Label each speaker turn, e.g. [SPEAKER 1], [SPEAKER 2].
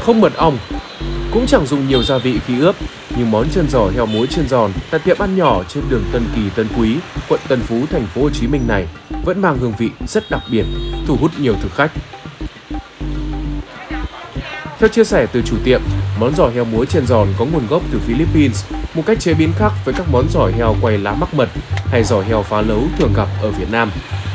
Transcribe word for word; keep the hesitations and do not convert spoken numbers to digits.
[SPEAKER 1] không mật ong, cũng chẳng dùng nhiều gia vị khi ướp, nhưng món chân giò heo muối chiên giòn tại tiệm ăn nhỏ trên đường Tân Kỳ, Tân Quý, quận Tân Phú, thành phố Hồ Chí Minh này vẫn mang hương vị rất đặc biệt, thu hút nhiều thực khách. Theo chia sẻ từ chủ tiệm, món giò heo muối chiên giòn có nguồn gốc từ Philippines, một cách chế biến khác với các món giò heo quay lá mắc mật hay giò heo phá lấu thường gặp ở Việt Nam.